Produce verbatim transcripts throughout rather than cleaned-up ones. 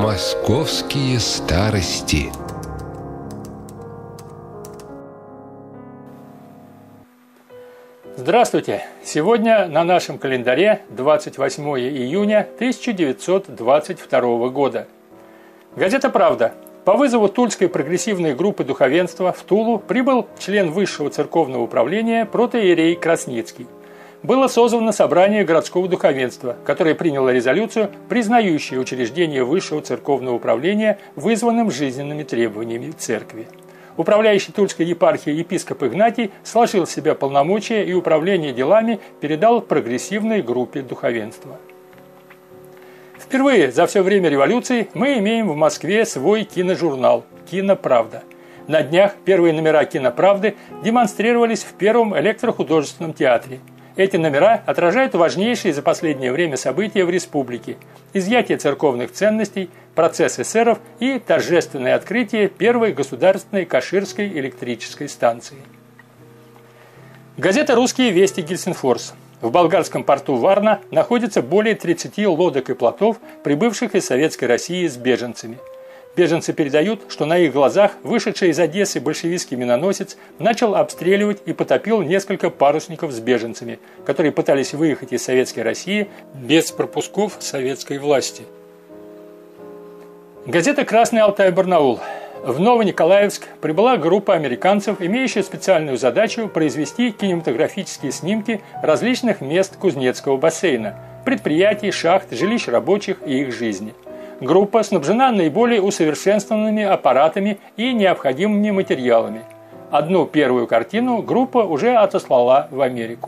Московские старости. Здравствуйте! Сегодня на нашем календаре двадцать восьмое июня тысяча девятьсот двадцать второго года. Газета «Правда». По вызову Тульской прогрессивной группы духовенства в Тулу прибыл член Высшего церковного управления протоиерей Красницкий. Было созвано собрание городского духовенства, которое приняло резолюцию, признающую учреждение Высшего церковного управления вызванным жизненными требованиями церкви. Управляющий Тульской епархией епископ Игнатий сложил в себя полномочия и управление делами передал прогрессивной группе духовенства. Впервые за все время революции мы имеем в Москве свой киножурнал «Киноправда». На днях первые номера «Киноправды» демонстрировались в Первом электрохудожественном театре. Эти номера отражают важнейшие за последнее время события в республике: изъятие церковных ценностей, процесс эсеров и торжественное открытие первой государственной каширской электрической станции. Газета «Русские вести» Гельсинфорс. В болгарском порту Варна находится более тридцати лодок и плотов, прибывших из Советской России с беженцами. Беженцы передают, что на их глазах вышедший из Одессы большевистский миноносец начал обстреливать и потопил несколько парусников с беженцами, которые пытались выехать из Советской России без пропусков советской власти. Газета «Красный Алтай-Барнаул». В Новониколаевск прибыла группа американцев, имеющая специальную задачу произвести кинематографические снимки различных мест Кузнецкого бассейна, предприятий, шахт, жилищ рабочих и их жизни. Группа снабжена наиболее усовершенствованными аппаратами и необходимыми материалами. Одну первую картину группа уже отослала в Америку.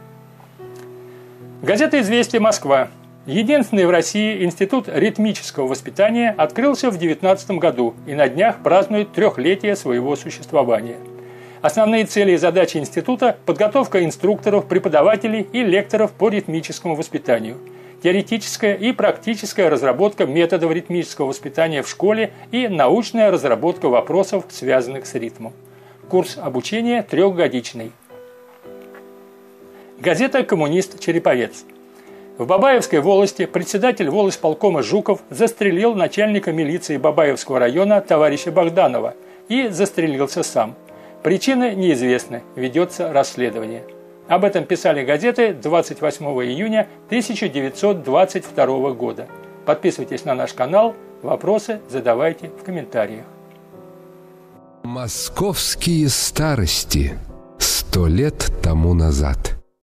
Газета «Известия Москва». Единственный в России институт ритмического воспитания открылся в девятнадцатом году и на днях празднует трехлетие своего существования. Основные цели и задачи института – подготовка инструкторов, преподавателей и лекторов по ритмическому воспитанию, теоретическая и практическая разработка методов ритмического воспитания в школе и научная разработка вопросов, связанных с ритмом. Курс обучения трехгодичный. Газета «Коммунист-Череповец». В Бабаевской волости председатель волисполкома Жуков застрелил начальника милиции Бабаевского района товарища Богданова и застрелился сам. Причины неизвестны, ведется расследование. Об этом писали газеты двадцать восьмого июня тысяча девятьсот двадцать второго года. Подписывайтесь на наш канал, вопросы задавайте в комментариях. Московские старости. Сто лет тому назад.